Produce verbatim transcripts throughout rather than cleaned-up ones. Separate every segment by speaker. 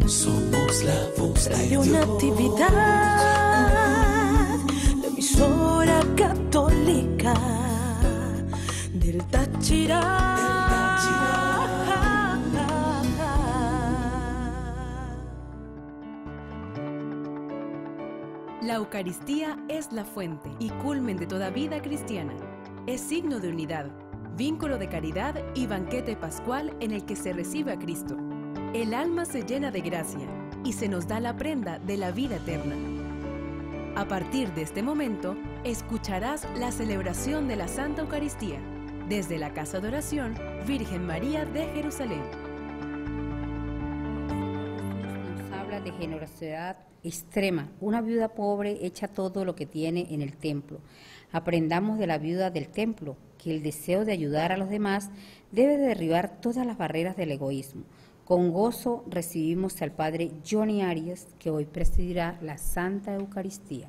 Speaker 1: Somos la voz de
Speaker 2: Radio
Speaker 1: Dios.
Speaker 2: Natividad, la emisora católica del Táchira.
Speaker 3: La Eucaristía es la fuente y culmen de toda vida cristiana. Es signo de unidad, vínculo de caridad y banquete pascual en el que se recibe a Cristo. El alma se llena de gracia y se nos da la prenda de la vida eterna. A partir de este momento, escucharás la celebración de la Santa Eucaristía desde la Casa de Oración Virgen María de Jerusalén.
Speaker 4: Nos habla de generosidad extrema. Una viuda pobre echa todo lo que tiene en el templo. Aprendamos de la viuda del templo que el deseo de ayudar a los demás debe derribar todas las barreras del egoísmo. Con gozo recibimos al Padre Johnny Arias, que hoy presidirá la Santa Eucaristía.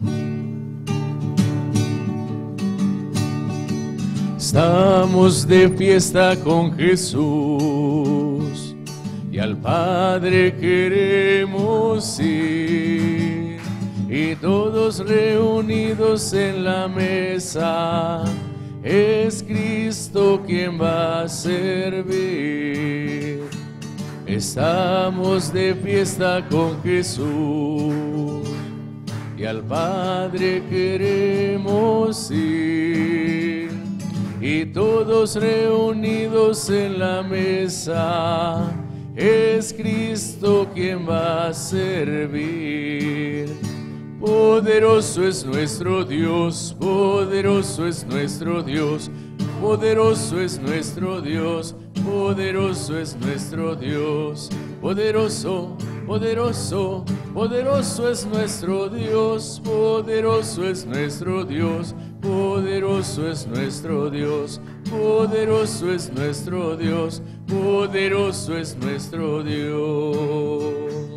Speaker 5: Estamos de fiesta con Jesús y al Padre queremos ir, y todos reunidos en la mesa, es Cristo quien va a servir. Estamos de fiesta con Jesús y al Padre queremos ir, y todos reunidos en la mesa, es Cristo quien va a servir. Poderoso es nuestro Dios, poderoso es nuestro Dios, poderoso es nuestro Dios, poderoso es nuestro Dios, poderoso, poderoso, poderoso es nuestro Dios, poderoso es nuestro Dios, poderoso es nuestro Dios, poderoso es nuestro Dios, poderoso es nuestro Dios.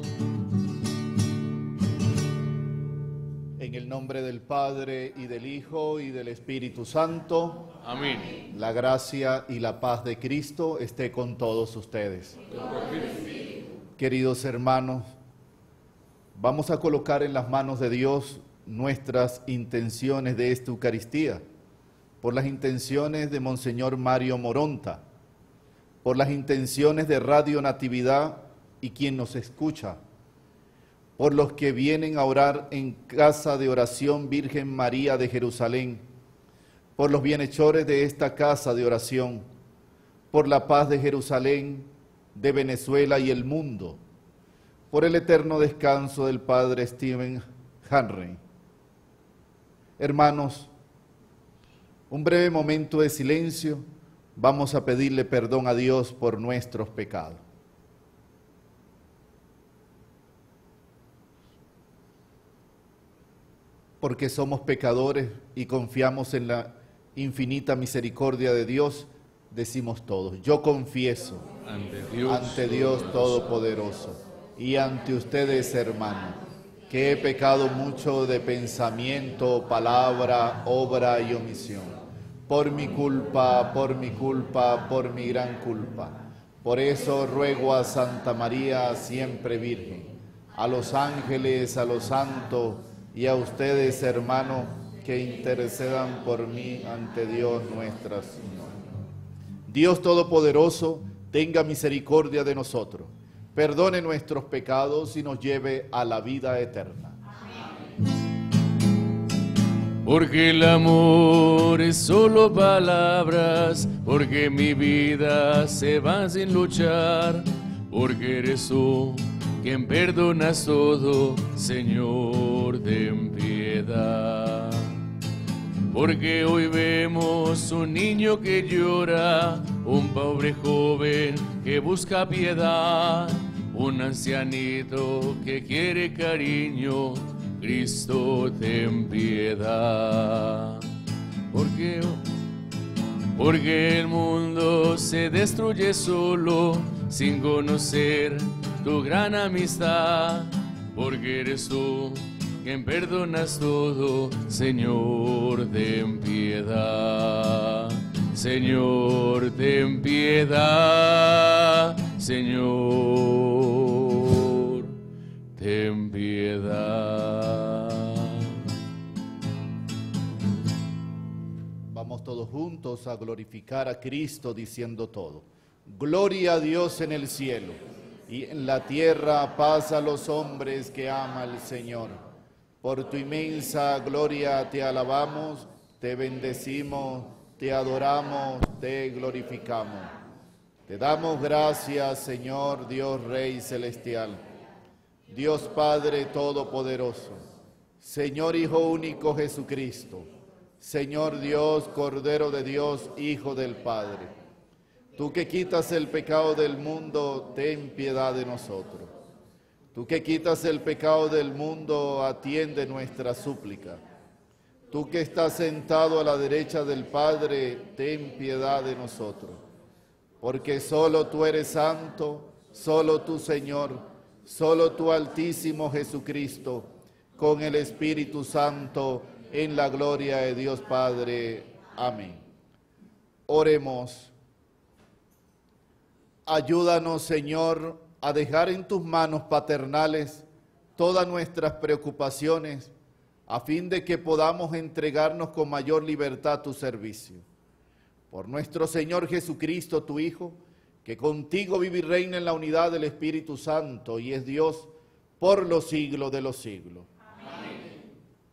Speaker 6: En el nombre del Padre, y del Hijo, y del Espíritu Santo.
Speaker 5: Amén.
Speaker 6: La gracia y la paz de Cristo esté con todos ustedes. Queridos hermanos, vamos a colocar en las manos de Dios nuestras intenciones de esta Eucaristía, por las intenciones de Monseñor Mario Moronta, por las intenciones de Radio Natividad y quien nos escucha, por los que vienen a orar en Casa de Oración Virgen María de Jerusalén, por los bienhechores de esta casa de oración, por la paz de Jerusalén, de Venezuela y el mundo, por el eterno descanso del Padre Stephen Henry. Hermanos, un breve momento de silencio, vamos a pedirle perdón a Dios por nuestros pecados. Porque somos pecadores y confiamos en la infinita misericordia de Dios, decimos todos: yo confieso
Speaker 5: Ante Dios,
Speaker 6: ante Dios Todopoderoso y ante ustedes, hermanos, que he pecado mucho de pensamiento, palabra, obra y omisión. Por mi culpa, por mi culpa, por mi gran culpa. Por eso ruego a Santa María, siempre Virgen, a los ángeles, a los santos y a ustedes, hermanos, que intercedan por mí ante Dios Nuestra Señora. Dios Todopoderoso, tenga misericordia de nosotros, perdone nuestros pecados y nos lleve a la vida eterna.
Speaker 5: porque el amor es solo palabras, porque mi vida se va sin luchar, porque eres tú quien perdonas todo, Señor, ten piedad. Porque hoy vemos un niño que llora, un pobre joven que busca piedad, un ancianito que quiere cariño, Cristo, ten piedad. Porque, porque el mundo se destruye solo, sin conocer tu gran amistad, porque eres tú quien perdonas todo, Señor, ten piedad. Señor, ten piedad, Señor.
Speaker 6: juntos a glorificar a Cristo diciendo todo. Gloria a Dios en el cielo, y en la tierra paz a los hombres que ama el Señor. Por tu inmensa gloria te alabamos, te bendecimos, te adoramos, te glorificamos. Te damos gracias, Señor, Dios Rey Celestial, Dios Padre Todopoderoso, Señor Hijo Único Jesucristo, Señor Dios, Cordero de Dios, Hijo del Padre. Tú que quitas el pecado del mundo, ten piedad de nosotros. Tú que quitas el pecado del mundo, atiende nuestra súplica. Tú que estás sentado a la derecha del Padre, ten piedad de nosotros. Porque solo tú eres santo, solo tú, Señor, solo tú, Altísimo Jesucristo, con el Espíritu Santo, en la gloria de Dios Padre. Amén. Oremos. Ayúdanos, Señor, a dejar en tus manos paternales todas nuestras preocupaciones, a fin de que podamos entregarnos con mayor libertad a tu servicio. Por nuestro Señor Jesucristo, tu Hijo, que contigo vive y reina en la unidad del Espíritu Santo y es Dios por los siglos de los siglos. Amén.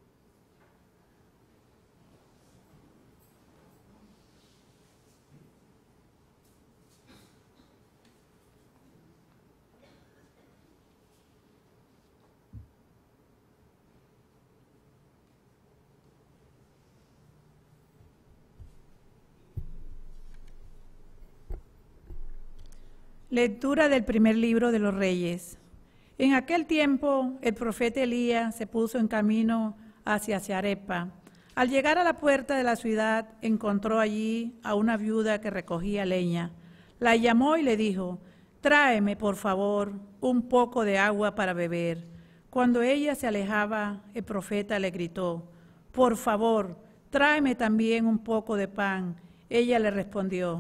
Speaker 7: Lectura del primer libro de los Reyes. En aquel tiempo, el profeta Elías se puso en camino hacia Zarepa. Al llegar a la puerta de la ciudad, encontró allí a una viuda que recogía leña. La llamó y le dijo: «Tráeme, por favor, un poco de agua para beber». Cuando ella se alejaba, el profeta le gritó: «Por favor, tráeme también un poco de pan». Ella le respondió: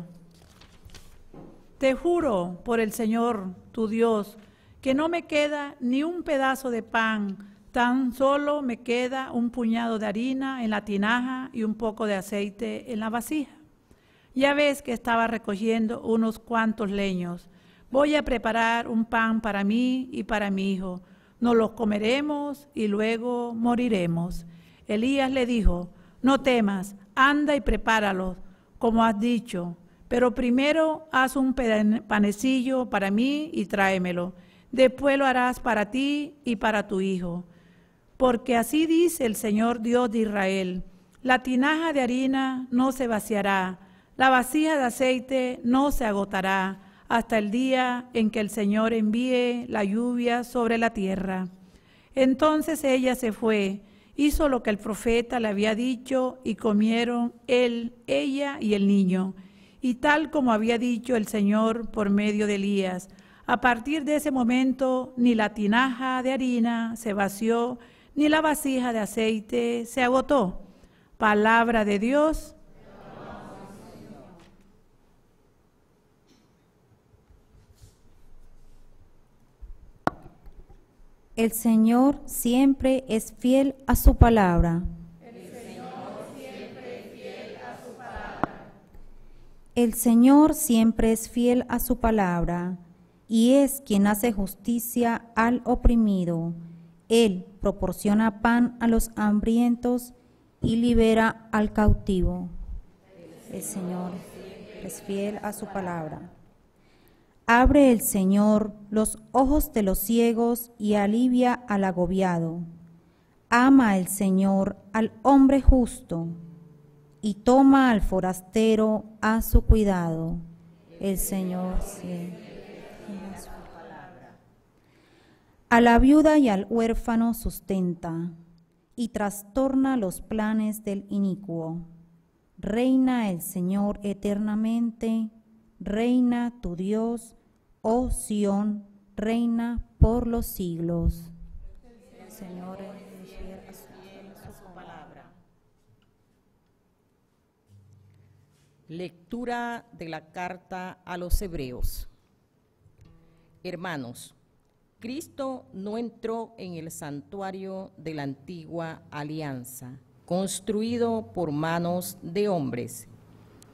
Speaker 7: «Te juro por el Señor, tu Dios, que no me queda ni un pedazo de pan, tan solo me queda un puñado de harina en la tinaja y un poco de aceite en la vasija. Ya ves que estaba recogiendo unos cuantos leños. Voy a preparar un pan para mí y para mi hijo. Nos los comeremos y luego moriremos». Elías le dijo: «No temas, anda y prepáralos, como has dicho. Pero primero haz un panecillo para mí y tráemelo. Después lo harás para ti y para tu hijo. Porque así dice el Señor Dios de Israel: la tinaja de harina no se vaciará, la vasija de aceite no se agotará, hasta el día en que el Señor envíe la lluvia sobre la tierra». Entonces ella se fue, hizo lo que el profeta le había dicho y comieron él, ella y el niño. Y tal como había dicho el Señor por medio de Elías, a partir de ese momento ni la tinaja de harina se vació, ni la vasija de aceite se agotó. Palabra de Dios.
Speaker 8: El Señor siempre es fiel a su palabra. El Señor siempre es fiel a su palabra, y es quien hace justicia al oprimido. Él proporciona pan a los hambrientos y libera al cautivo. El Señor es fiel a su palabra. Abre el Señor los ojos de los ciegos y alivia al agobiado. Ama el Señor al hombre justo y toma al forastero a su cuidado. El Señor siempre. A la viuda y al huérfano sustenta y trastorna los planes del inicuo. Reina el Señor eternamente, reina tu Dios, oh Sión, reina por los siglos. El Señor es fiel a su, a su palabra.
Speaker 9: Lectura de la carta a los Hebreos. Hermanos, Cristo no entró en el santuario de la antigua alianza, construido por manos de hombres,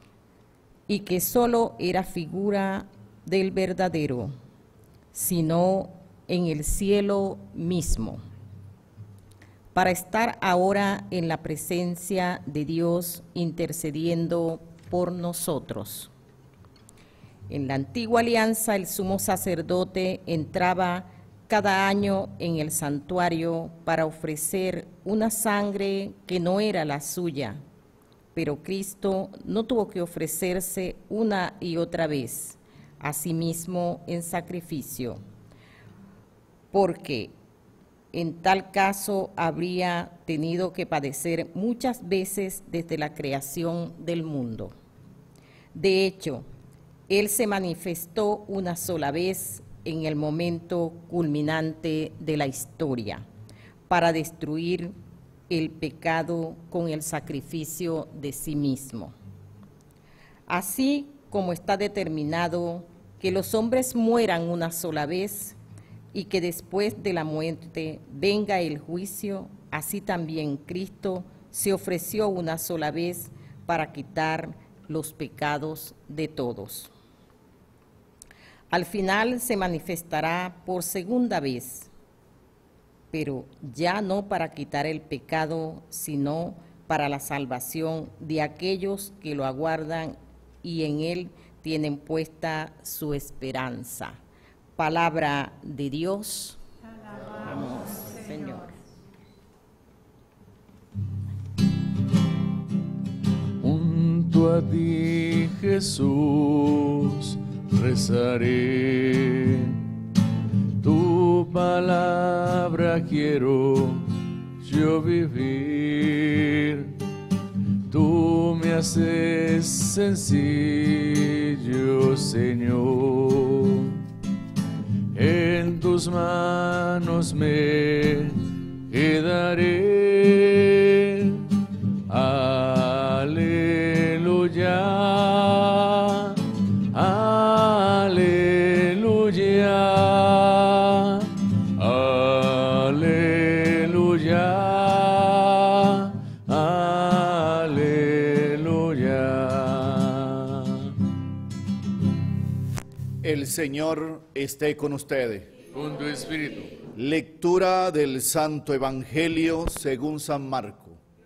Speaker 9: y que solo era figura del verdadero, sino en el cielo mismo, para estar ahora en la presencia de Dios intercediendo por nosotros. En la antigua alianza, el sumo sacerdote entraba cada año en el santuario para ofrecer una sangre que no era la suya, pero Cristo no tuvo que ofrecerse una y otra vez a sí mismo en sacrificio, porque en tal caso habría tenido que padecer muchas veces desde la creación del mundo. De hecho, Él se manifestó una sola vez en el momento culminante de la historia para destruir el pecado con el sacrificio de sí mismo. Así como está determinado que los hombres mueran una sola vez y que después de la muerte venga el juicio, así también Cristo se ofreció una sola vez para quitar los pecados de todos. Al final se manifestará por segunda vez, pero ya no para quitar el pecado, sino para la salvación de aquellos que lo aguardan y en Él tienen puesta su esperanza. Palabra de Dios. Alabamos, Señor.
Speaker 5: Junto a ti, Jesús, rezaré. Tu palabra quiero yo vivir. Tú me haces sencillo, Señor. En tus manos me quedaré. Aleluya, aleluya, aleluya, aleluya.
Speaker 6: El Señor esté con ustedes.
Speaker 5: Con tu espíritu.
Speaker 6: Lectura del Santo Evangelio según San Marcos.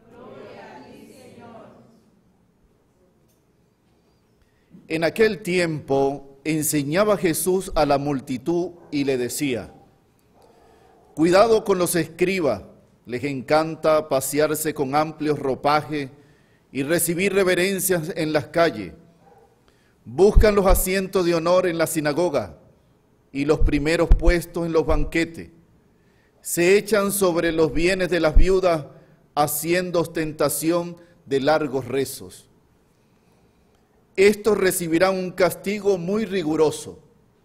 Speaker 6: En aquel tiempo enseñaba Jesús a la multitud y le decía: cuidado con los escribas, les encanta pasearse con amplios ropajes y recibir reverencias en las calles. Buscan los asientos de honor en la sinagoga y los primeros puestos en los banquetes. Se echan sobre los bienes de las viudas haciendo ostentación de largos rezos. Estos recibirán un castigo muy riguroso.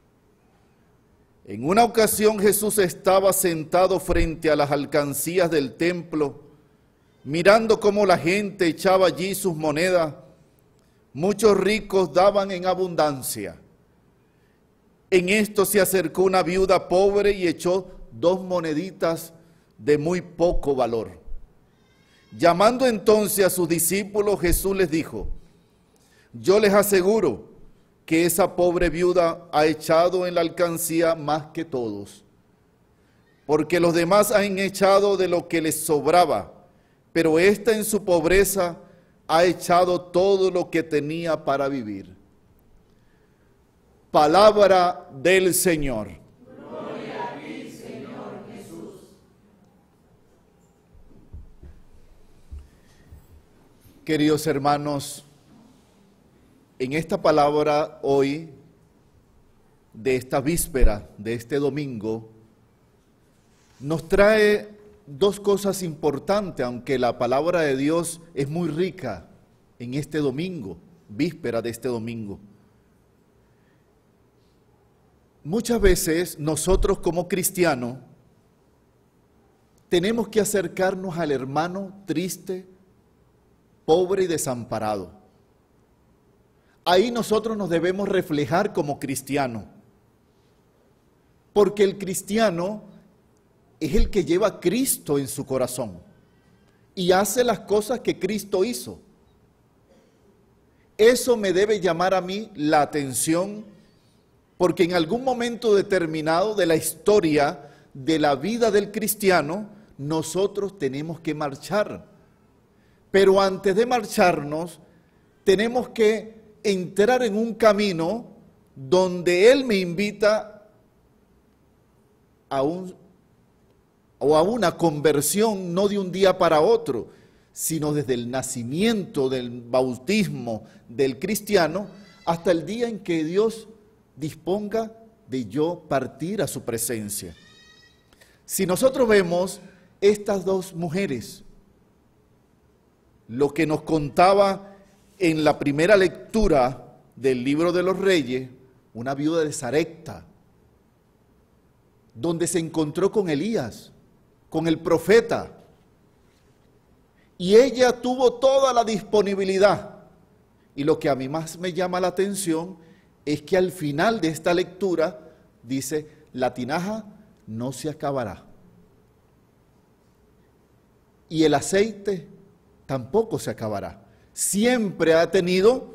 Speaker 6: En una ocasión Jesús estaba sentado frente a las alcancías del templo, mirando cómo la gente echaba allí sus monedas. Muchos ricos daban en abundancia. En esto se acercó una viuda pobre y echó dos moneditas de muy poco valor. Llamando entonces a sus discípulos, Jesús les dijo: yo les aseguro que esa pobre viuda ha echado en la alcancía más que todos, porque los demás han echado de lo que les sobraba, pero ésta en su pobreza ha echado todo lo que tenía para vivir. Palabra del Señor.
Speaker 1: Gloria a ti, Señor Jesús.
Speaker 6: Queridos hermanos, en esta palabra hoy, de esta víspera, de este domingo, nos trae dos cosas importantes, aunque la palabra de Dios es muy rica en este domingo, víspera de este domingo. Muchas veces nosotros como cristianos tenemos que acercarnos al hermano triste, pobre y desamparado. Ahí nosotros nos debemos reflejar como cristianos, porque el cristiano es el que lleva a Cristo en su corazón y hace las cosas que Cristo hizo. Eso me debe llamar a mí la atención, porque en algún momento determinado de la historia de la vida del cristiano, nosotros tenemos que marchar. Pero antes de marcharnos, tenemos que entrar en un camino donde Él me invita a un, o a una conversión, no de un día para otro, sino desde el nacimiento del bautismo del cristiano hasta el día en que Dios disponga de yo partir a su presencia. Si nosotros vemos estas dos mujeres, lo que nos contaba en la primera lectura del libro de los Reyes, una viuda de Sarepta, donde se encontró con Elías, con el profeta, y ella tuvo toda la disponibilidad. Y lo que a mí más me llama la atención es que al final de esta lectura dice, la tinaja no se acabará y el aceite tampoco se acabará. Siempre ha tenido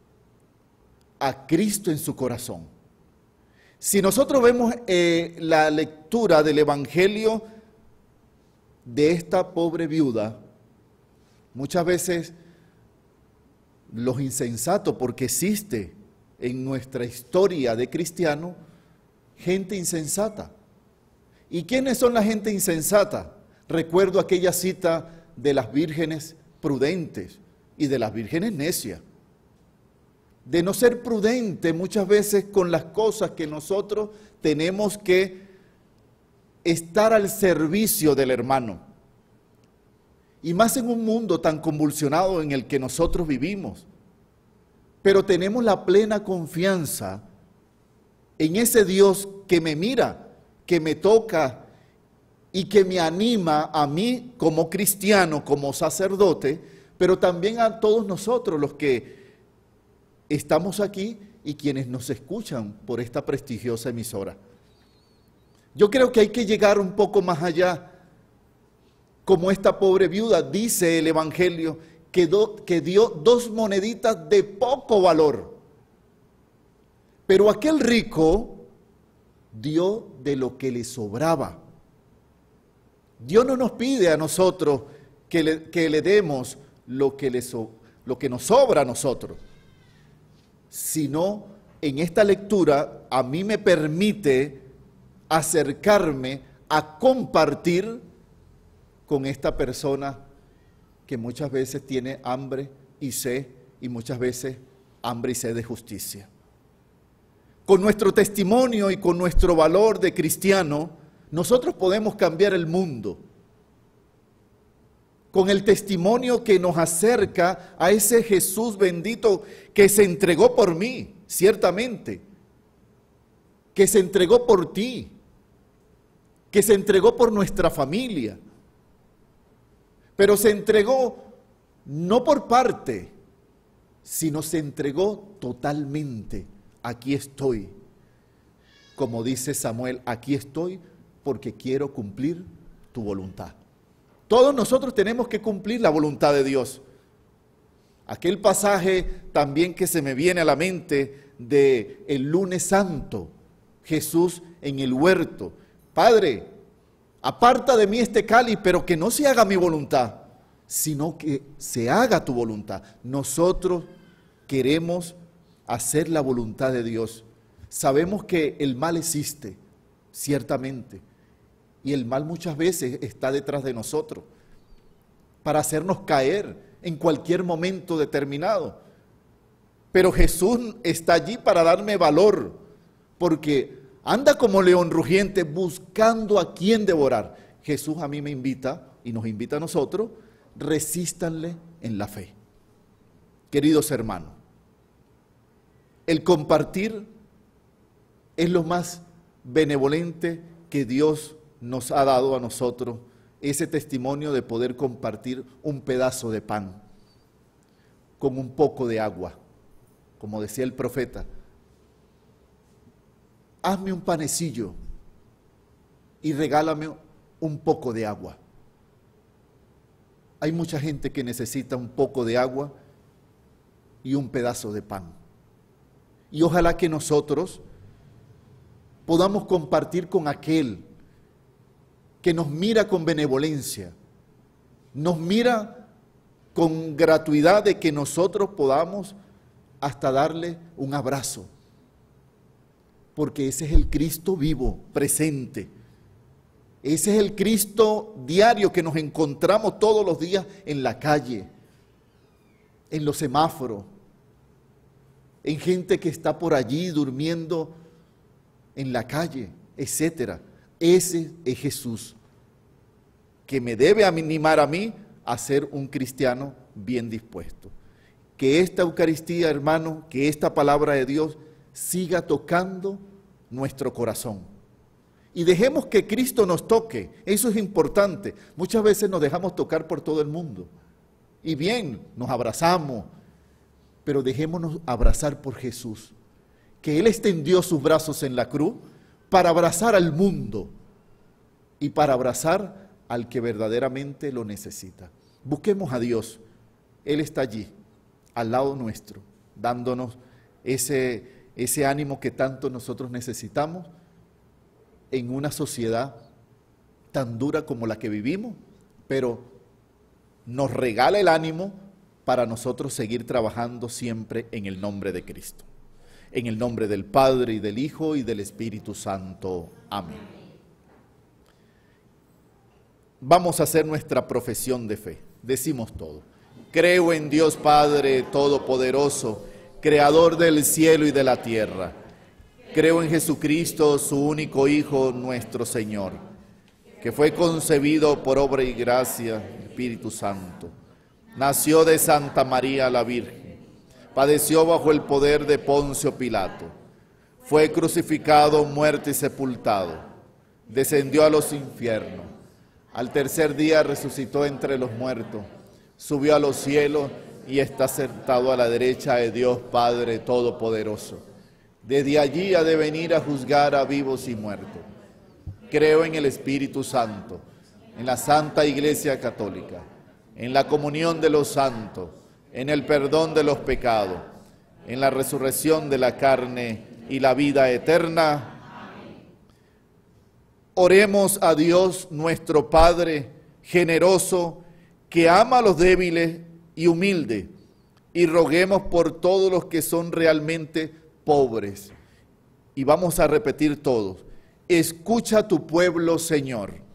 Speaker 6: a Cristo en su corazón. Si nosotros vemos eh, la lectura del Evangelio de esta pobre viuda, muchas veces los insensatos, porque existe en nuestra historia de cristiano gente insensata. ¿Y quiénes son la gente insensata? Recuerdo aquella cita de las vírgenes prudentes y de las vírgenes necias. De no ser prudente muchas veces con las cosas que nosotros tenemos que estar al servicio del hermano. Y más en un mundo tan convulsionado en el que nosotros vivimos. Pero tenemos la plena confianza en ese Dios que me mira, que me toca y que me anima a mí como cristiano, como sacerdote, pero también a todos nosotros los que estamos aquí y quienes nos escuchan por esta prestigiosa emisora. Yo creo que hay que llegar un poco más allá. Como esta pobre viuda, dice el Evangelio, que, do, que dio dos moneditas de poco valor. Pero aquel rico dio de lo que le sobraba. Dios no nos pide a nosotros que le, que le demos lo que, le so, lo que nos sobra a nosotros, sino en esta lectura a mí me permite acercarme a compartir con esta persona que muchas veces tiene hambre y sed, y muchas veces hambre y sed de justicia. Con nuestro testimonio y con nuestro valor de cristiano, nosotros podemos cambiar el mundo. Con el testimonio que nos acerca a ese Jesús bendito que se entregó por mí, ciertamente, que se entregó por ti, que se entregó por nuestra familia, pero se entregó no por parte, sino se entregó totalmente. Aquí estoy, como dice Samuel, aquí estoy porque quiero cumplir tu voluntad. Todos nosotros tenemos que cumplir la voluntad de Dios. Aquel pasaje también que se me viene a la mente de el lunes santo, Jesús en el huerto. Padre, aparta de mí este cáliz, pero que no se haga mi voluntad, sino que se haga tu voluntad. Nosotros queremos hacer la voluntad de Dios. Sabemos que el mal existe, ciertamente, y el mal muchas veces está detrás de nosotros para hacernos caer en cualquier momento determinado. Pero Jesús está allí para darme valor, porque anda como león rugiente buscando a quien devorar. Jesús a mí me invita y nos invita a nosotros, resístanle en la fe. Queridos hermanos, el compartir es lo más benevolente que Dios nos ha dado a nosotros, ese testimonio de poder compartir un pedazo de pan con un poco de agua, como decía el profeta. Hazme un panecillo y regálame un poco de agua. Hay mucha gente que necesita un poco de agua y un pedazo de pan. Y ojalá que nosotros podamos compartir con aquel que nos mira con benevolencia, nos mira con gratuidad de que nosotros podamos hasta darle un abrazo, porque ese es el Cristo vivo, presente. Ese es el Cristo diario que nos encontramos todos los días en la calle, en los semáforos, en gente que está por allí durmiendo en la calle, etcétera. Ese es Jesús, que me debe animar a mí a ser un cristiano bien dispuesto. Que esta Eucaristía, hermano, que esta palabra de Dios siga tocando nuestro corazón. Y dejemos que Cristo nos toque, eso es importante. Muchas veces nos dejamos tocar por todo el mundo. Y bien, nos abrazamos, pero dejémonos abrazar por Jesús, que Él extendió sus brazos en la cruz para abrazar al mundo y para abrazar al que verdaderamente lo necesita. Busquemos a Dios, Él está allí, al lado nuestro, dándonos ese, ese ánimo que tanto nosotros necesitamos en una sociedad tan dura como la que vivimos, pero nos regala el ánimo para nosotros seguir trabajando siempre en el nombre de Cristo. En el nombre del Padre, y del Hijo, y del Espíritu Santo. Amén. Vamos a hacer nuestra profesión de fe. Decimos todo. Creo en Dios Padre Todopoderoso, Creador del cielo y de la tierra. Creo en Jesucristo, su único Hijo, nuestro Señor, que fue concebido por obra y gracia del Espíritu Santo. Nació de Santa María la Virgen. Padeció bajo el poder de Poncio Pilato. Fue crucificado, muerto y sepultado. Descendió a los infiernos. Al tercer día resucitó entre los muertos. Subió a los cielos y está sentado a la derecha de Dios Padre Todopoderoso. Desde allí ha de venir a juzgar a vivos y muertos. Creo en el Espíritu Santo, en la Santa Iglesia Católica, en la comunión de los santos, en el perdón de los pecados, en la resurrección de la carne y la vida eterna. Oremos a Dios nuestro Padre generoso, que ama a los débiles y humildes, y roguemos por todos los que son realmente pobres. Y vamos a repetir todos: escucha a tu pueblo, Señor.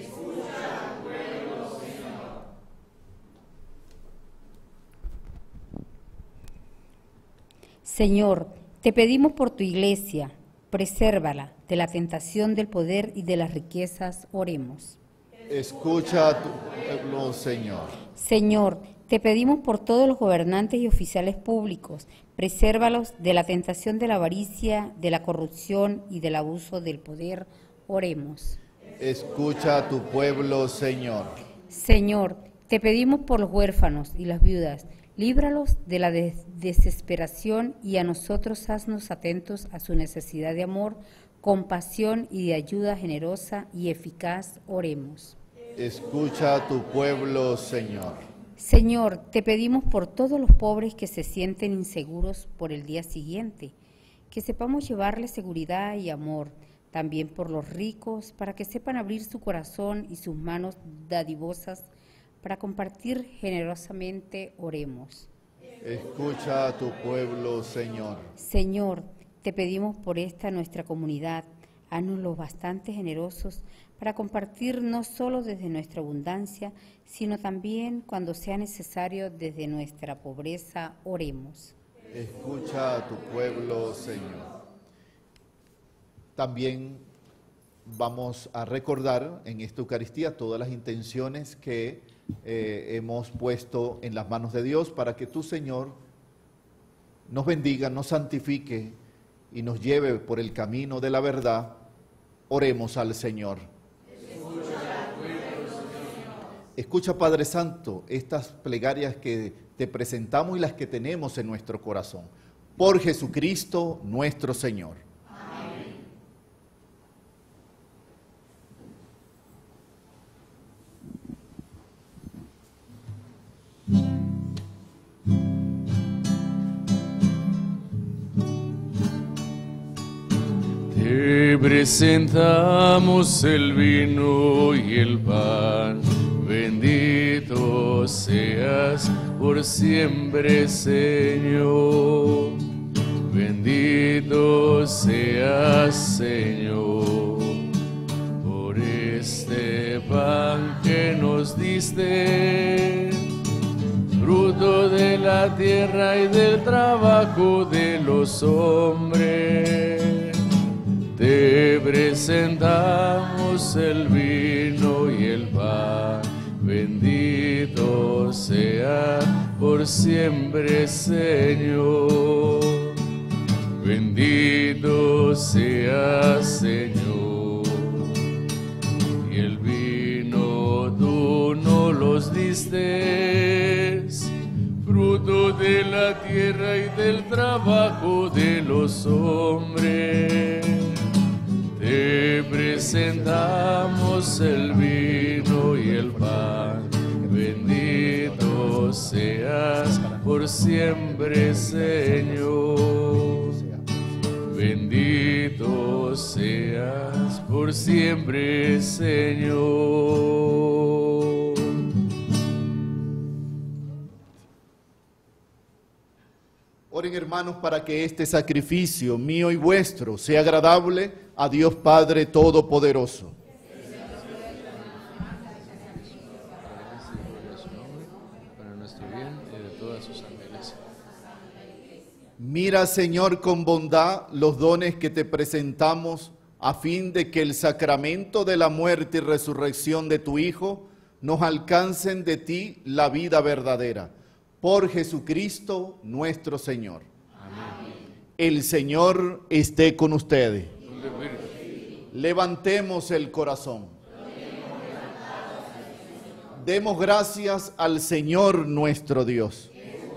Speaker 4: Señor, te pedimos por tu iglesia, presérvala de la tentación del poder y de las riquezas, oremos.
Speaker 6: Escucha a tu pueblo, Señor.
Speaker 4: Señor, te pedimos por todos los gobernantes y oficiales públicos, presérvalos de la tentación de la avaricia, de la corrupción y del abuso del poder, oremos.
Speaker 6: Escucha a tu pueblo, Señor.
Speaker 4: Señor, te pedimos por los huérfanos y las viudas, líbralos de la des- desesperación y a nosotros haznos atentos a su necesidad de amor, compasión y de ayuda generosa y eficaz, oremos.
Speaker 6: Escucha a tu pueblo, Señor.
Speaker 4: Señor, te pedimos por todos los pobres que se sienten inseguros por el día siguiente, que sepamos llevarles seguridad y amor, también por los ricos, para que sepan abrir su corazón y sus manos dadivosas para compartir generosamente, oremos.
Speaker 6: Escucha a tu pueblo, Señor.
Speaker 4: Señor, te pedimos por esta nuestra comunidad, haznos los bastante generosos para compartir no solo desde nuestra abundancia, sino también cuando sea necesario desde nuestra pobreza, oremos.
Speaker 6: Escucha a tu pueblo, Señor. También vamos a recordar en esta Eucaristía todas las intenciones que eh, hemos puesto en las manos de Dios para que tú, Señor, nos bendiga, nos santifique y nos lleve por el camino de la verdad. Oremos al Señor. Escucha, Padre Santo, estas plegarias que te presentamos y las que tenemos en nuestro corazón. Por Jesucristo nuestro Señor.
Speaker 5: Te presentamos el vino y el pan. Bendito seas por siempre, Señor. Bendito seas, Señor, por este pan que nos diste, fruto de la tierra y del trabajo de los hombres. Te presentamos el vino y el pan. Bendito sea por siempre, Señor. Bendito sea, Señor. Y el vino tú no los diste, fruto de la tierra y del trabajo de los hombres. Te presentamos el vino y el pan. Bendito seas por siempre, Señor. Bendito seas por siempre, Señor.
Speaker 6: Oren, hermanos, para que este sacrificio mío y vuestro sea agradable a Dios Padre Todopoderoso.
Speaker 5: Para nuestro bien y de todas sus ángeles.
Speaker 6: Mira, Señor, con bondad los dones que te presentamos, a fin de que el sacramento de la muerte y resurrección de tu Hijo nos alcancen de ti la vida verdadera. Por Jesucristo nuestro Señor. Amén. El Señor esté con ustedes. Levantemos el corazón. Demos gracias al Señor nuestro Dios.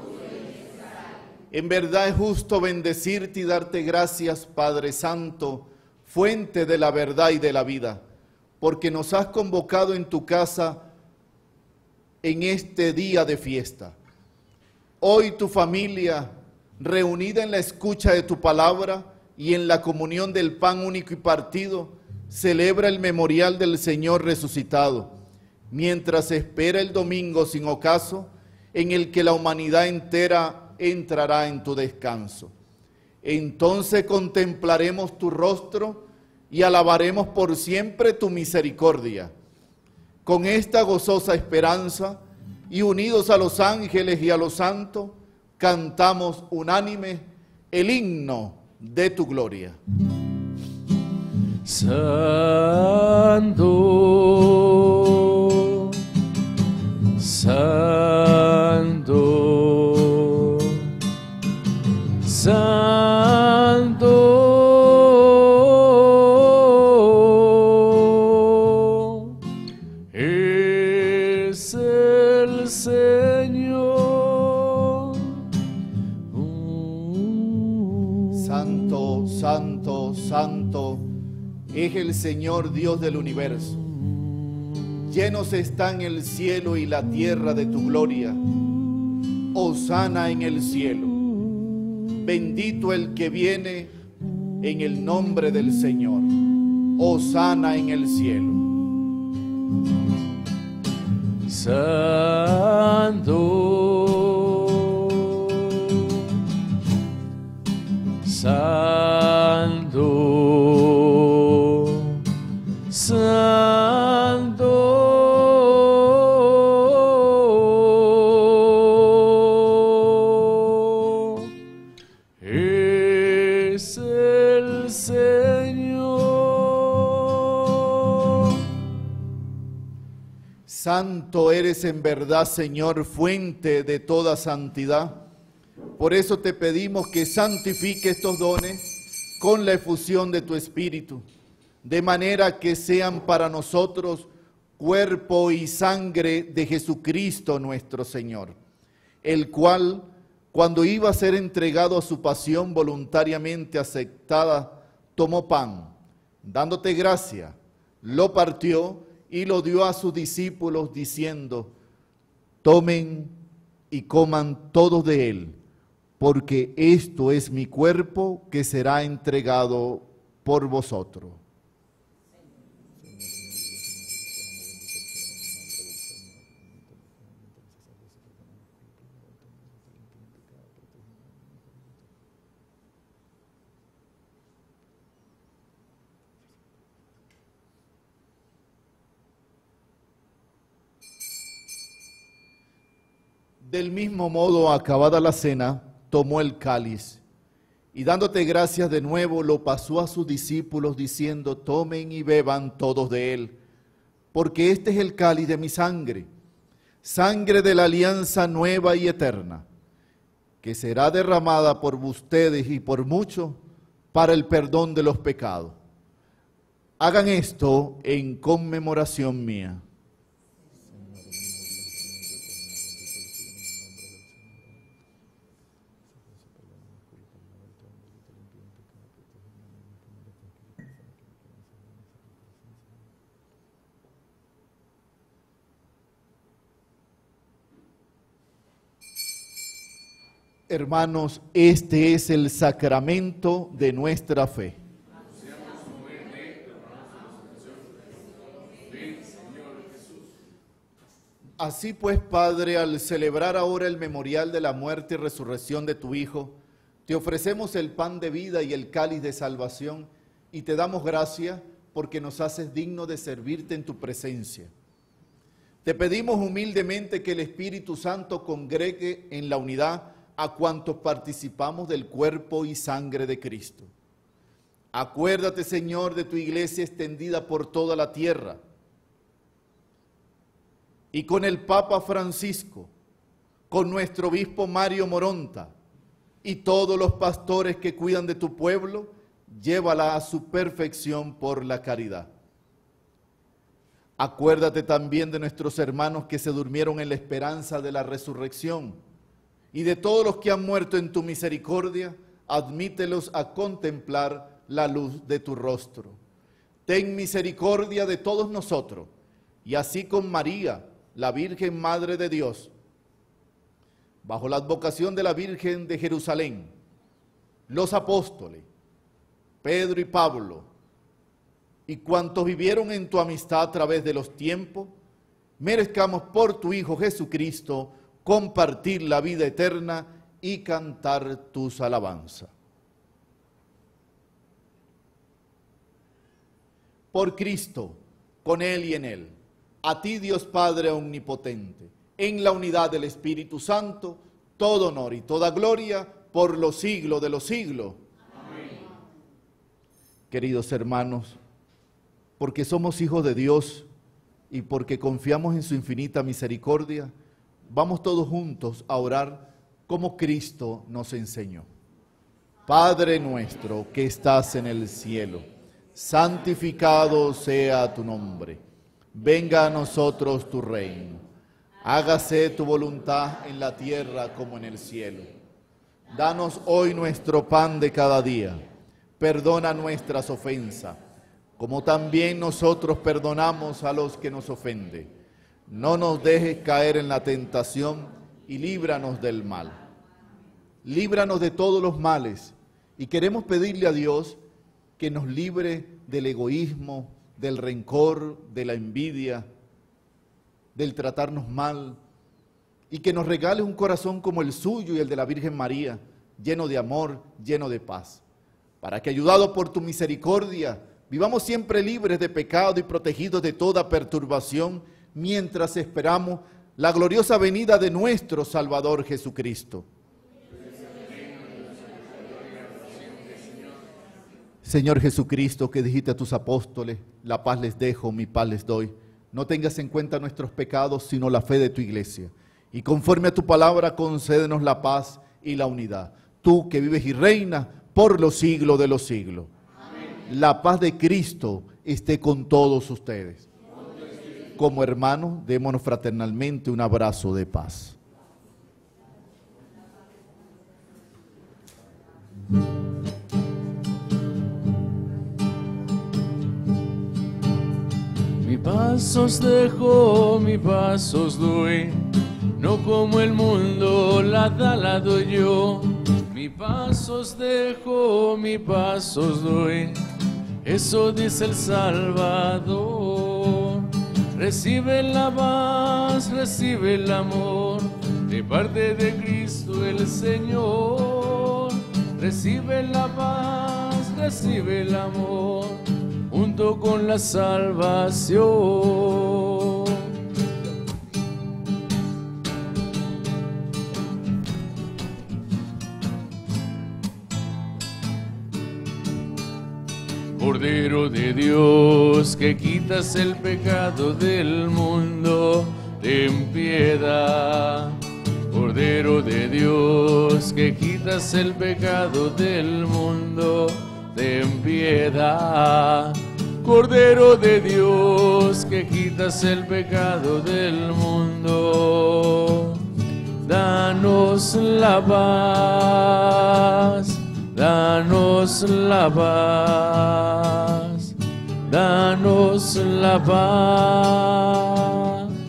Speaker 6: En verdad es justo bendecirte y darte gracias, Padre Santo, fuente de la verdad y de la vida, porque nos has convocado en tu casa en este día de fiesta. Hoy tu familia, reunida en la escucha de tu palabra y en la comunión del pan único y partido, celebra el memorial del Señor resucitado, mientras espera el domingo sin ocaso, en el que la humanidad entera entrará en tu descanso. Entonces contemplaremos tu rostro y alabaremos por siempre tu misericordia. Con esta gozosa esperanza, y unidos a los ángeles y a los santos, cantamos unánime el himno de tu gloria.
Speaker 5: Santo, Santo, Santo, es el Señor.
Speaker 6: Santo, santo, santo, es el Señor Dios del universo. Llenos están el cielo y la tierra de tu gloria. Hosana en el cielo. Bendito el que viene en el nombre del Señor. Hosana en el cielo.
Speaker 5: Santo, Santo, Santo, es el Señor.
Speaker 6: Santo eres en verdad, Señor, fuente de toda santidad. Por eso te pedimos que santifique estos dones con la efusión de tu Espíritu, de manera que sean para nosotros cuerpo y sangre de Jesucristo nuestro Señor, el cual, cuando iba a ser entregado a su pasión voluntariamente aceptada, tomó pan, dándote gracia, lo partió y lo dio a sus discípulos, diciendo: tomen y coman todos de él, porque esto es mi cuerpo que será entregado por vosotros. Del mismo modo, acabada la cena, tomó el cáliz y dándote gracias de nuevo, lo pasó a sus discípulos diciendo: tomen y beban todos de él, porque este es el cáliz de mi sangre, sangre de la alianza nueva y eterna, que será derramada por ustedes y por muchos para el perdón de los pecados. Hagan esto en conmemoración mía. Hermanos, este es el sacramento de nuestra fe. Así pues, Padre, al celebrar ahora el memorial de la muerte y resurrección de tu Hijo, te ofrecemos el pan de vida y el cáliz de salvación y te damos gracias porque nos haces dignos de servirte en tu presencia. Te pedimos humildemente que el Espíritu Santo congregue en la unidad a cuantos participamos del cuerpo y sangre de Cristo. Acuérdate, Señor, de tu iglesia extendida por toda la tierra, y con el Papa Francisco, con nuestro obispo Mario Moronta, y todos los pastores que cuidan de tu pueblo, llévala a su perfección por la caridad. Acuérdate también de nuestros hermanos que se durmieron en la esperanza de la resurrección, y de todos los que han muerto en tu misericordia, admítelos a contemplar la luz de tu rostro. Ten misericordia de todos nosotros, y así con María, la Virgen Madre de Dios, bajo la advocación de la Virgen de Jerusalén, los apóstoles, Pedro y Pablo, y cuantos vivieron en tu amistad a través de los tiempos, merezcamos por tu Hijo Jesucristo compartir la vida eterna y cantar tus alabanzas. Por Cristo, con Él y en Él, a ti Dios Padre omnipotente, en la unidad del Espíritu Santo, todo honor y toda gloria por los siglos de los siglos. Amén. Queridos hermanos, porque somos hijos de Dios y porque confiamos en su infinita misericordia, vamos todos juntos a orar como Cristo nos enseñó. Padre nuestro que estás en el cielo, santificado sea tu nombre. Venga a nosotros tu reino. Hágase tu voluntad en la tierra como en el cielo. Danos hoy nuestro pan de cada día. Perdona nuestras ofensas, como también nosotros perdonamos a los que nos ofenden. No nos dejes caer en la tentación y líbranos del mal. Líbranos de todos los males y queremos pedirle a Dios que nos libre del egoísmo, del rencor, de la envidia, del tratarnos mal y que nos regale un corazón como el suyo y el de la Virgen María, lleno de amor, lleno de paz, para que ayudados por tu misericordia vivamos siempre libres de pecado y protegidos de toda perturbación, mientras esperamos la gloriosa venida de nuestro Salvador Jesucristo. Señor Jesucristo, que dijiste a tus apóstoles, la paz les dejo, mi paz les doy, no tengas en cuenta nuestros pecados, sino la fe de tu iglesia. Y conforme a tu palabra, concédenos la paz y la unidad. Tú que vives y reinas por los siglos de los siglos. Amén. La paz de Cristo esté con todos ustedes. Como hermanos, démonos fraternalmente un abrazo de paz.
Speaker 5: Mi paz os dejo, mi paz os doy, no como el mundo la da, la doy yo. Mi paz os dejo, mi paz os doy, Eso dice el Salvador. Recibe la paz, recibe el amor de parte de Cristo el Señor. Recibe la paz, recibe el amor junto con la salvación. Cordero de Dios, que quitas el pecado del mundo, ten piedad. Cordero de Dios, que quitas el pecado del mundo, ten piedad. Cordero de Dios, que quitas el pecado del mundo, danos la paz. Danos la paz, danos la paz.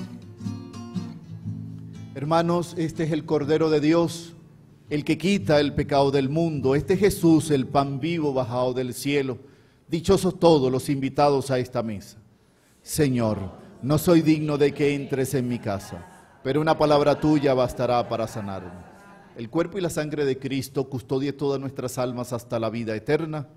Speaker 6: Hermanos, este es el Cordero de Dios, el que quita el pecado del mundo. Este es Jesús, el pan vivo bajado del cielo. Dichosos todos los invitados a esta mesa. Señor, no soy digno de que entres en mi casa, pero una palabra tuya bastará para sanarme. El cuerpo y la sangre de Cristo custodie todas nuestras almas hasta la vida eterna.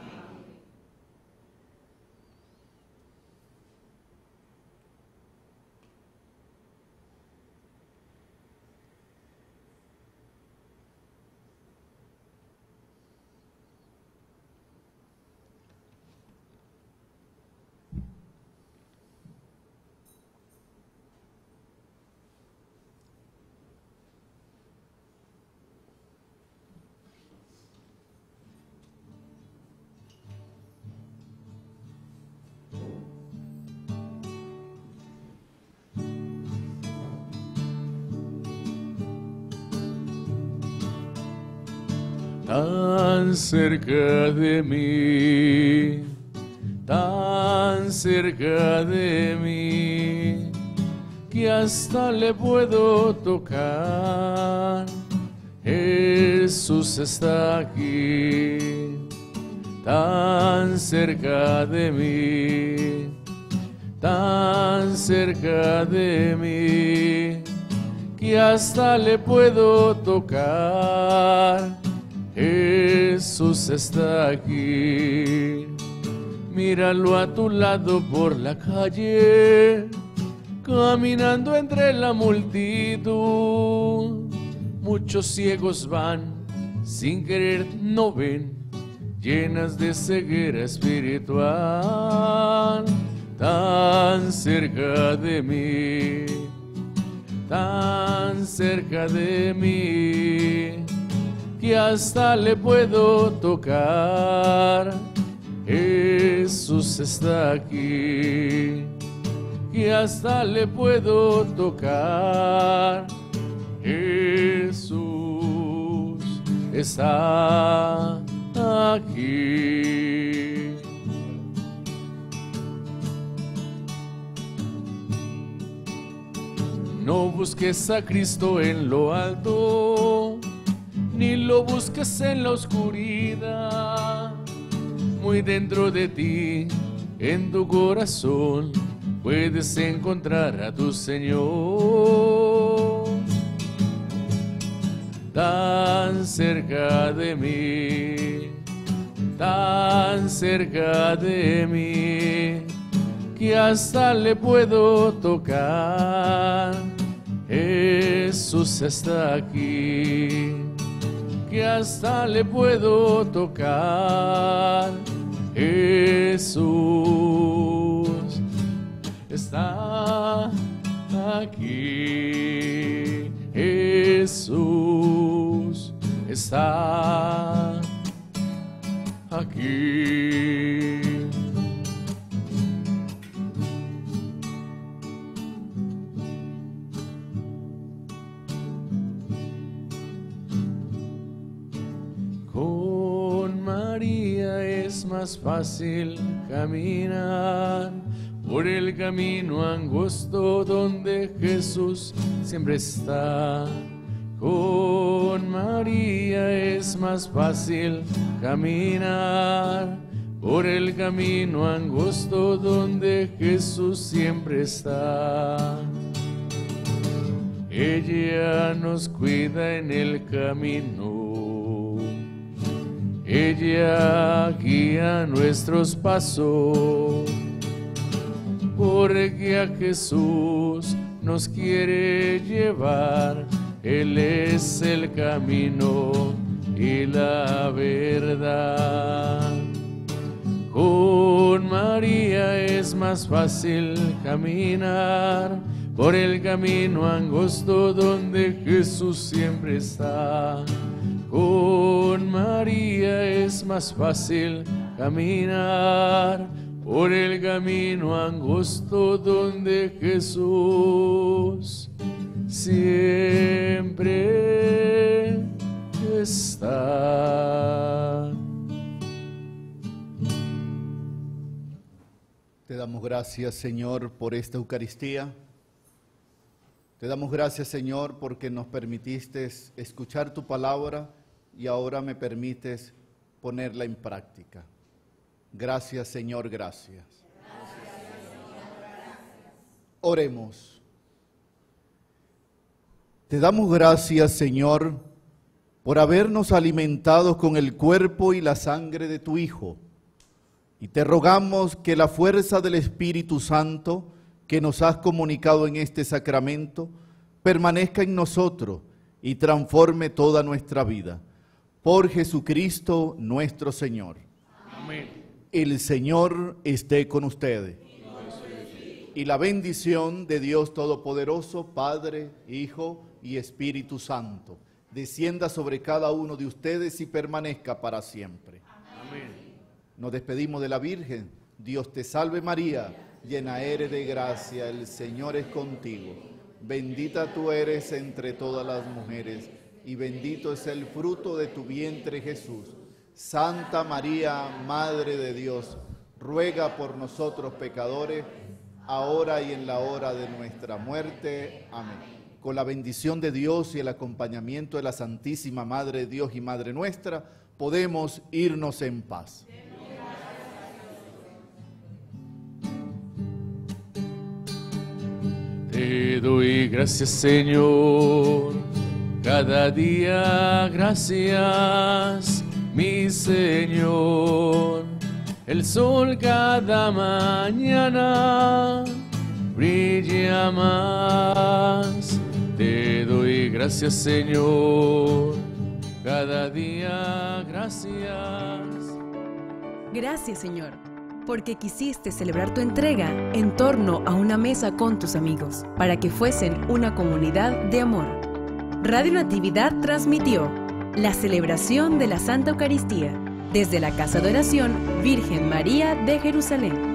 Speaker 5: Tan cerca de mí, tan cerca de mí, que hasta le puedo tocar. Jesús está aquí, tan cerca de mí, tan cerca de mí, que hasta le puedo tocar. Jesús está aquí. Míralo a tu lado por la calle, caminando entre la multitud. Muchos ciegos van, sin querer no ven, llenas de ceguera espiritual. Tan cerca de mí, tan cerca de mí, que hasta le puedo tocar. Jesús está aquí, que hasta le puedo tocar. Jesús está aquí. No busques a Cristo en lo alto, ni lo busques en la oscuridad. Muy dentro de ti, en tu corazón, puedes encontrar a tu Señor. Tan cerca de mí, tan cerca de mí, que hasta le puedo tocar. Jesús está aquí, que hasta le puedo tocar. Jesús está aquí. Jesús está aquí. Con María es más fácil caminar por el camino angosto donde Jesús siempre está. Con María es más fácil caminar por el camino angosto donde Jesús siempre está. Ella nos cuida en el camino, ella guía nuestros pasos, porque a Jesús nos quiere llevar. Él es el camino y la verdad. Con María es más fácil caminar por el camino angosto donde Jesús siempre está. Con María es más fácil caminar por el camino angosto donde Jesús siempre está.
Speaker 6: Te damos gracias, Señor, por esta Eucaristía. Te damos gracias, Señor, porque nos permitiste escuchar tu palabra y ahora me permites ponerla en práctica. Gracias, Señor, gracias. Gracias, Señor, gracias. Oremos. Te damos gracias, Señor, por habernos alimentado con el cuerpo y la sangre de tu Hijo. Y te rogamos que la fuerza del Espíritu Santo que nos has comunicado en este sacramento permanezca en nosotros y transforme toda nuestra vida. Por Jesucristo nuestro Señor.
Speaker 5: Amén.
Speaker 6: El Señor esté con ustedes. Y la bendición de Dios Todopoderoso, Padre, Hijo y Espíritu Santo, descienda sobre cada uno de ustedes y permanezca para siempre.
Speaker 5: Amén.
Speaker 6: Nos despedimos de la Virgen. Dios te salve María, llena eres de gracia, el Señor es contigo. Bendita tú eres entre todas las mujeres, y bendito es el fruto de tu vientre Jesús. Santa María, Madre de Dios, ruega por nosotros pecadores, ahora y en la hora de nuestra muerte. Amén. Con la bendición de Dios y el acompañamiento de la Santísima Madre de Dios y Madre nuestra, podemos irnos en paz.
Speaker 5: Te doy gracias, Señor, cada día gracias, mi Señor. El sol cada mañana brilla más. Te doy gracias, Señor, cada día gracias.
Speaker 3: Gracias, Señor, porque quisiste celebrar tu entrega en torno a una mesa con tus amigos, para que fuesen una comunidad de amor. Radio Natividad transmitió la celebración de la Santa Eucaristía desde la Casa de Oración Virgen María de Jerusalén.